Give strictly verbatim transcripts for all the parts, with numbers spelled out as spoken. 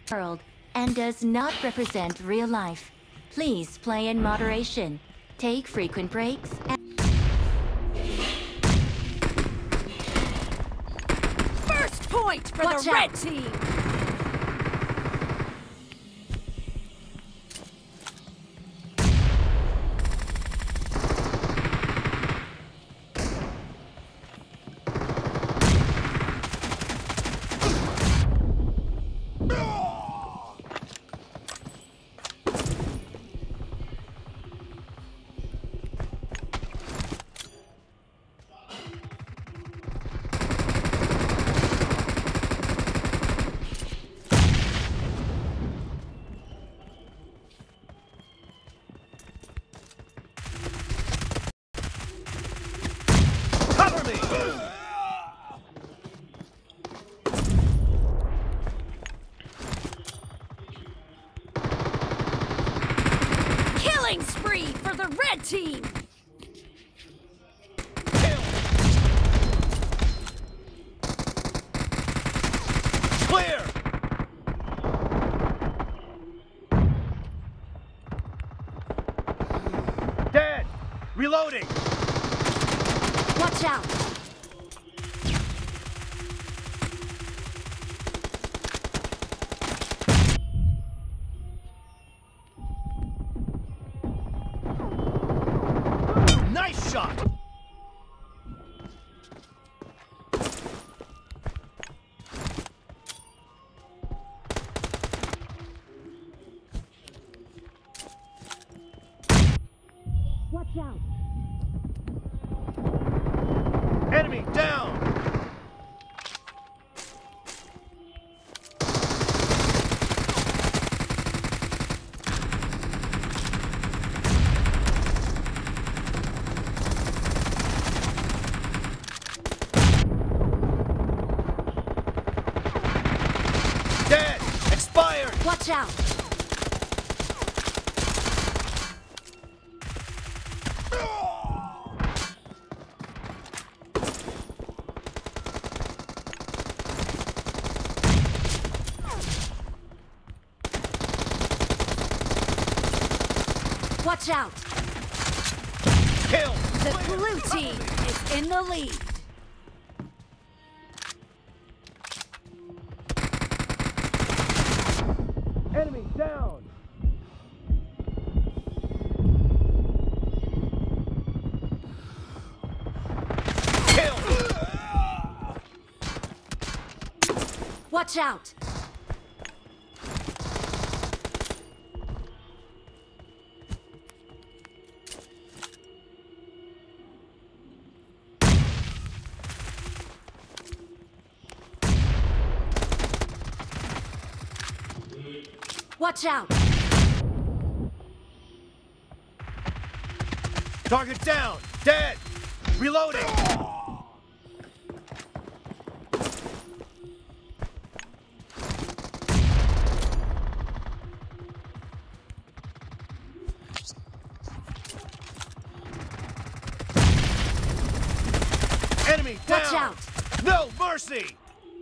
world and does not represent real life. Please play in moderation. Take frequent breaks and first point for Watch the out. red team. Killing spree for the red team. Kill. Clear. Dead. Reloading. watch out! Nice shot! Watch out! Enemy down! Dead! Expired! Watch out! Watch out! Kill! The blue team is in the lead. Enemy down! Kill! Watch out! Watch out! Target down! Dead! Reloading! Enemy down! Watch out! No mercy!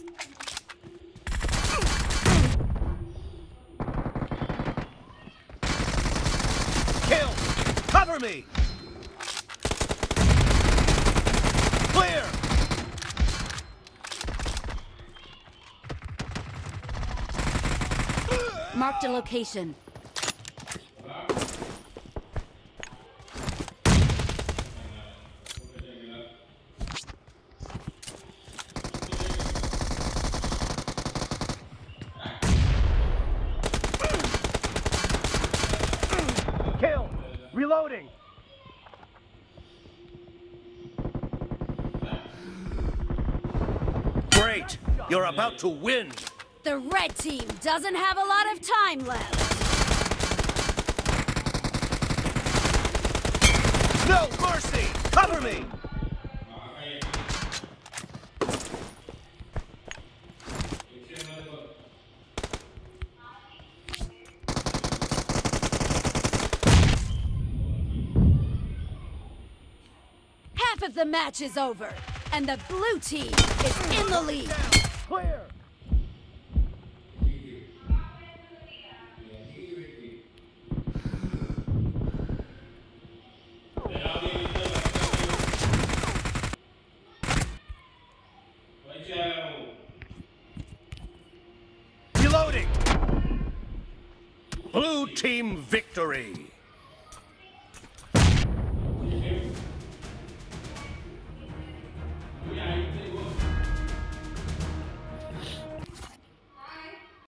Kill! Cover me! Clear! Marked a location. Kill! Reloading! Great! You're about to win! The red team doesn't have a lot of time left. No mercy! Cover me! Half of the match is over, and the blue team is in the lead. Clear! team victory!